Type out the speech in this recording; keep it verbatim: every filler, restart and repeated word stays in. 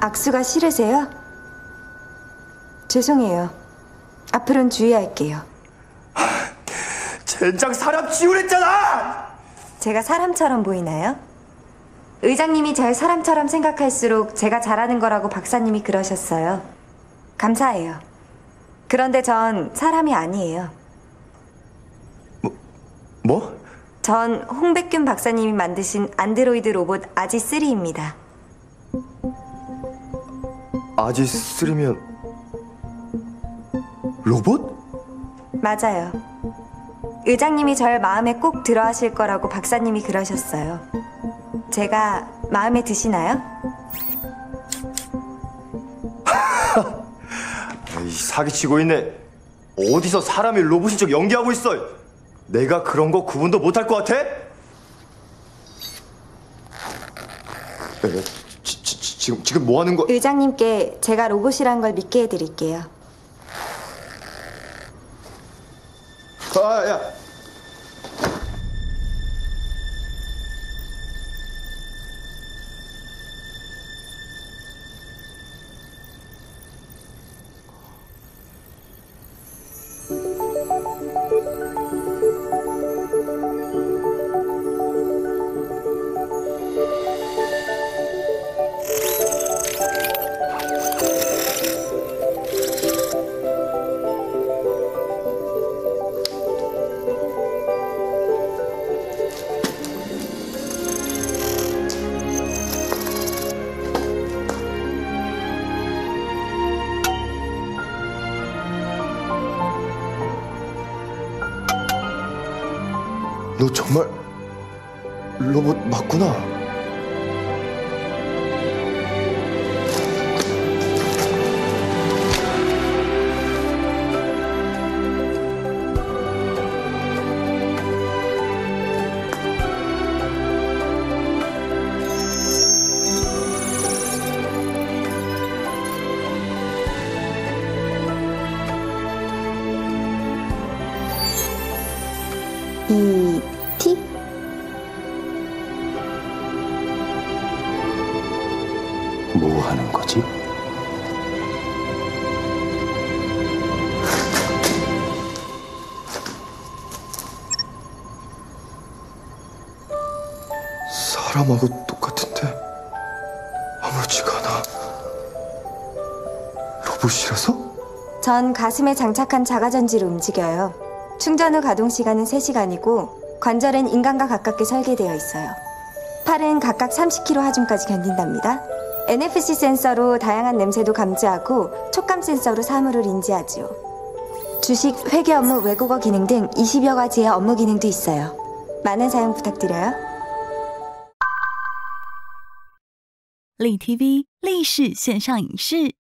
악수가 싫으세요? 죄송해요. 앞으로는 주의할게요. 젠장 사람 지우랬잖아! 제가 사람처럼 보이나요? 의장님이 절 사람처럼 생각할수록 제가 잘하는 거라고 박사님이 그러셨어요. 감사해요. 그런데 전 사람이 아니에요. 뭐? 뭐? 전 홍백균 박사님이 만드신 안드로이드 로봇 아지쓰리입니다. 아지쓰리면 로봇? 맞아요. 의장님이 절 마음에 꼭 들어하실 거라고 박사님이 그러셨어요. 제가 마음에 드시나요? 에이, 사기치고 있네. 어디서 사람이 로봇인 척 연기하고 있어? 내가 그런 거 구분도 못할 것 같아? 에, 지, 지, 지금 지금 뭐 하는 거? 의장님께 제가 로봇이란 걸 믿게 해드릴게요. 아, 야. 너 정말 로봇 맞구나. 이 티? 뭐 하는 거지? 사람하고 똑같은데 아무렇지가 않아. 로봇이라서? 전 가슴에 장착한 자가전지로 움직여요. 충전 후 가동 시간은 세 시간이고 관절은 인간과 가깝게 설계되어 있어요. 팔은 각각 삼십 킬로그램 하중까지 견딘답니다. 엔에프씨 센서로 다양한 냄새도 감지하고 촉감 센서로 사물을 인지하지요. 주식, 회계 업무, 외국어 기능 등 이십여 가지의 업무 기능도 있어요. 많은 사용 부탁드려요. 立 티비 立式线上影视